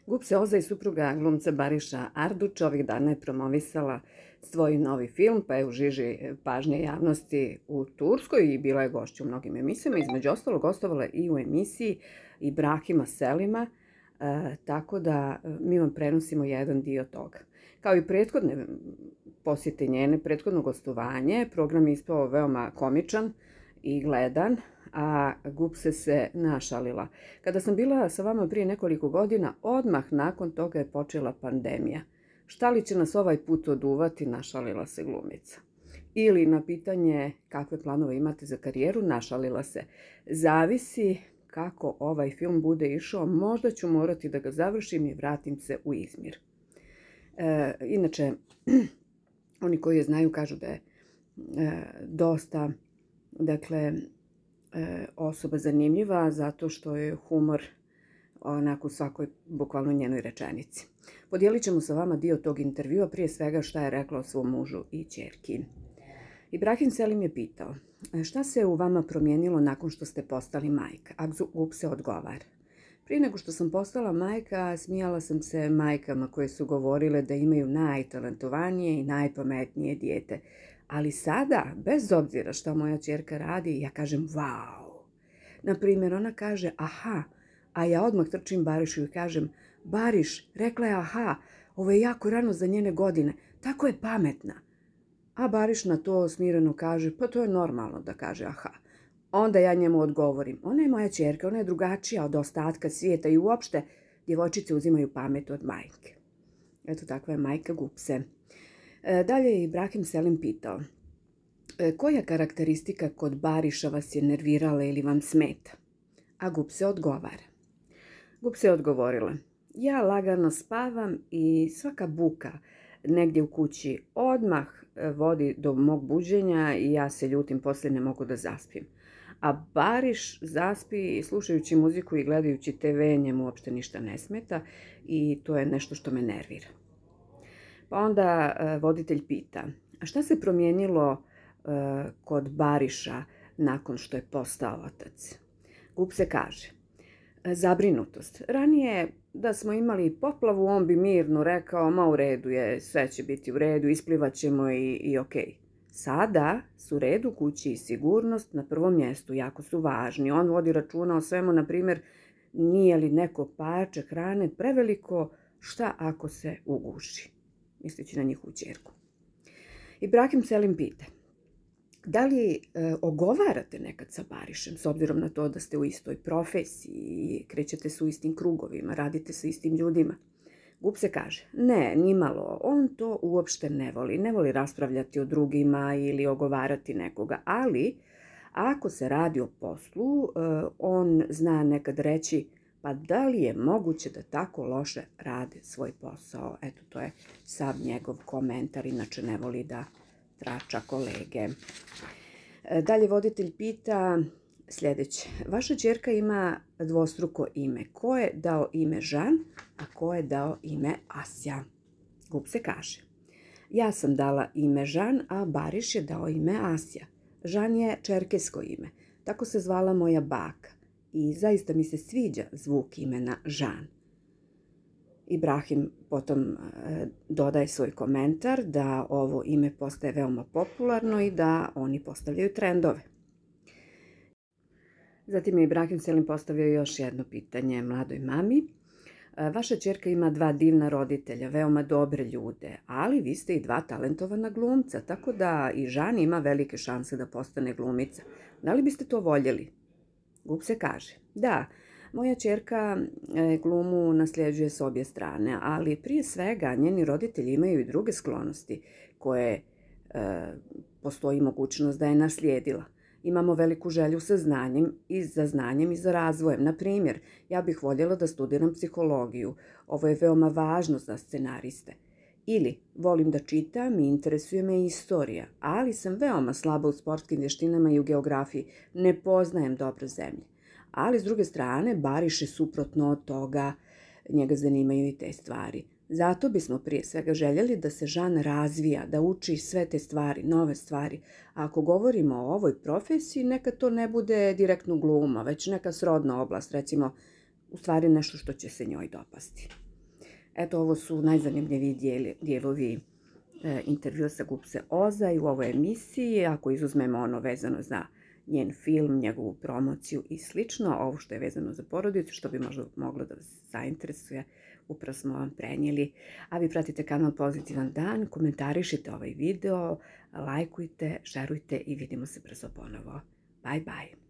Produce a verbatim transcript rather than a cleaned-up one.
Gupse Oza i supruga glumca Bariša Arduča ovih dana je promovisala svoj novi film, pa je u žiži pažnje javnosti u Turskoj i bila je gošća u mnogim emisijama. Između ostalog, gostovala i u emisiji Ibrahima Selima, e, tako da mi vam prenosimo jedan dio toga. Kao i prethodne posjete njene, prethodno gostovanje, program je ispao veoma komičan i gledan, a Gupse se našalila. Kada sam bila sa vama prije nekoliko godina, odmah nakon toga je počela pandemija. Šta li će nas ovaj put oduvati, našalila se glumica. Ili na pitanje kakve planove imate za karijeru, našalila se. Zavisi kako ovaj film bude išao, možda ću morati da ga završim i vratim se u Izmir. E, inače, oni koji je znaju kažu da je e, dosta, dakle, osoba zanimljiva zato što je humor onako u svakoj bukvalno njenoj rečenici. Podijelit ćemo sa vama dio tog intervjua, prije svega šta je rekla o svom mužu i ćerki. Ibrahim Selim je pitao, šta se u vama promijenilo nakon što ste postali majka? A Gupse odgovara. Prije nego što sam postala majka, smijala sam se majkama koje su govorile da imaju najtalentovanije i najpametnije dijete. Ali sada, bez obzira šta moja ćerka radi, ja kažem wow. Naprimjer, ona kaže aha, a ja odmah trčim Barišu i kažem Bariš, rekla je aha, ovo je jako rano za njene godine, tako je pametna. A Bariš na to smireno kaže, pa to je normalno da kaže aha. Onda ja njemu odgovorim, ona je moja ćerka, ona je drugačija od ostatka svijeta i uopšte djevojčice uzimaju pamet od majke. Eto, takva je majka Gupse. Dalje je Ibrahim Selim pitao, koja karakteristika kod Bariša vas je nervirala ili vam smeta? A Gupse odgovara. Gupse je odgovorila, ja lagano spavam i svaka buka negdje u kući odmah vodi do mog buđenja i ja se ljutim, poslije ne mogu da zaspim. A Bariš zaspi slušajući muziku i gledajući te ve, njemu uopšte ništa ne smeta i to je nešto što me nervira. Pa onda voditelj pita, a šta se promijenilo kod Bariša nakon što je postao otac? Gupse kaže, zabrinutost. Ranije da smo imali poplavu, on bi mirno rekao, ma u redu je, sve će biti u redu, isplivat ćemo i, i okej. Sada su red u kući i sigurnost na prvom mjestu, jako su važni. On vodi računa o svemu, na primjer, nije li neko parče hrane preveliko, šta ako se uguši? Misleći na njihovu ćerku. Ibrahim Selim pita, da li e, ogovarate nekad sa Barišem, s obzirom na to da ste u istoj profesiji, krećete se u istim krugovima, radite sa istim ljudima? Gupse kaže, ne, nimalo, on to uopšte ne voli, ne voli raspravljati o drugima ili ogovarati nekoga, ali ako se radi o poslu, e, on zna nekad reći, pa da li je moguće da tako loše rade svoj posao? Eto, to je sav njegov komentar, inače ne voli da trača kolege. Dalje voditelj pita sljedeće. Vaša ćerka ima dvostruko ime. Ko je dao ime Žan, a ko je dao ime Asja? Gupse kaže. Ja sam dala ime Žan, a Bariš je dao ime Asja. Žan je čerkesko ime. Tako se zvala moja baka. I zaista mi se sviđa zvuk imena Žan. Ibrahim potom e, dodaje svoj komentar da ovo ime postaje veoma popularno i da oni postavljaju trendove. Zatim je Ibrahim Selim postavio još jedno pitanje mladoj mami. E, vaša ćerka ima dva divna roditelja, veoma dobre ljude, ali vi ste i dva talentovana glumca, tako da i Žan ima velike šanse da postane glumica. Da li biste to voljeli? Gupse kaže, da, moja ćerka glumu nasljeđuje s obje strane, ali prije svega njeni roditelji imaju i druge sklonosti koje e, postoji mogućnost da je naslijedila. Imamo veliku želju sa znanjem i za znanjem i za razvojem. Na primjer, ja bih voljela da studiram psihologiju. Ovo je veoma važno za scenariste. Ili, volim da čitam i interesuje me istorija, ali sam veoma slaba u sportskim vještinama i u geografiji. Ne poznajem dobro zemlje. Ali, s druge strane, Bariš je suprotno od toga, njega zanimaju i te stvari. Zato bismo prije svega željeli da se Žan razvija, da uči sve te stvari, nove stvari. A ako govorimo o ovoj profesiji, neka to ne bude direktno gluma, već neka srodna oblast, recimo, u stvari nešto što će se njoj dopasti. Eto, ovo su najzanimljiviji dijeli, dijelovi e, intervjua sa Gupse Ozaj u ovoj emisiji. Ako izuzmemo ono vezano za njen film, njegovu promociju i slično, ovo što je vezano za porodicu, što bi možda moglo da vas zainteresuje, upravo smo vam prenijeli. A vi pratite kanal Pozitivan dan, komentarišite ovaj video, lajkujte, šerujte i vidimo se brzo ponovo. Bye bye!